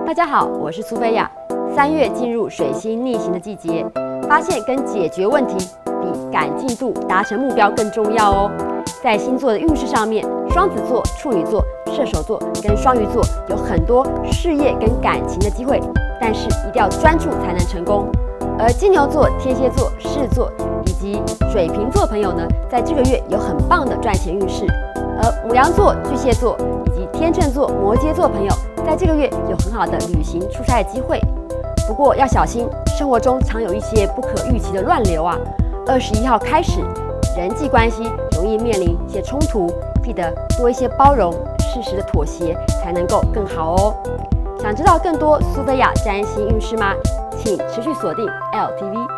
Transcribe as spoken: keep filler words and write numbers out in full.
大家好，我是苏菲亚。三月进入水星逆行的季节，发现跟解决问题比赶进度、达成目标更重要哦。在星座的运势上面，双子座、处女座、射手座跟双鱼座有很多事业跟感情的机会，但是一定要专注才能成功。而金牛座、天蝎座、狮子座以及水瓶座朋友呢，在这个月有很棒的赚钱运势。而牡羊座、巨蟹座以及天秤座、摩羯座朋友，在这个月有很好的旅行、出差的机会。不过要小心，生活中常有一些不可预期的乱流啊。二十一号开始，人际关系容易面临一些冲突，记得多一些包容，适时的妥协，才能够更好哦。想知道更多苏菲亚占星运势吗？请持续锁定 L T V。